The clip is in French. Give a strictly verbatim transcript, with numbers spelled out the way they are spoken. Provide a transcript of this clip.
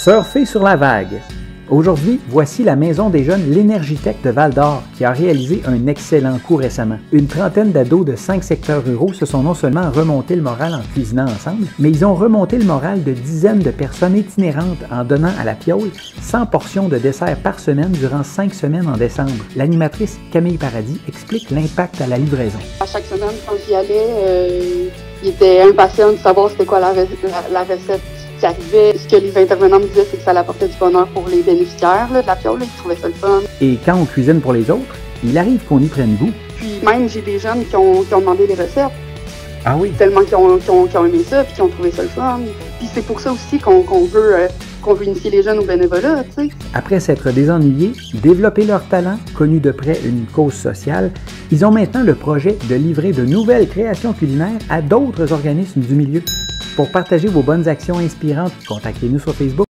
Surfer sur la vague. Aujourd'hui, voici la Maison des jeunes L'Énergitech de Val-d'Or qui a réalisé un excellent coup récemment. Une trentaine d'ados de cinq secteurs ruraux se sont non seulement remonté le moral en cuisinant ensemble, mais ils ont remonté le moral de dizaines de personnes itinérantes en donnant à la piole cent portions de dessert par semaine durant cinq semaines en décembre. L'animatrice Camille Paradis explique l'impact à la livraison. À chaque semaine, quand j'y allais, euh, il était impatient de savoir c'était quoi la, la, la recette qui arrivait. Ce que les intervenants me disaient, c'est que ça apportait du bonheur pour les bénéficiaires là, de la piole, là, ils trouvaient ça le fun. Et quand on cuisine pour les autres, il arrive qu'on y prenne goût. Puis même, j'ai des jeunes qui ont, qui ont demandé les recettes. Ah oui? Tellement qu'ils ont, qu'ils ont, qu'ils ont aimé ça, puis qu'ils ont trouvé ça le fun. Puis c'est pour ça aussi qu'on qu'on veut, euh, qu'on veut initier les jeunes au bénévolat, tu sais. Après s'être désennuyés, développer leur talent, connu de près une cause sociale, ils ont maintenant le projet de livrer de nouvelles créations culinaires à d'autres organismes du milieu. Pour partager vos bonnes actions inspirantes, contactez-nous sur Facebook.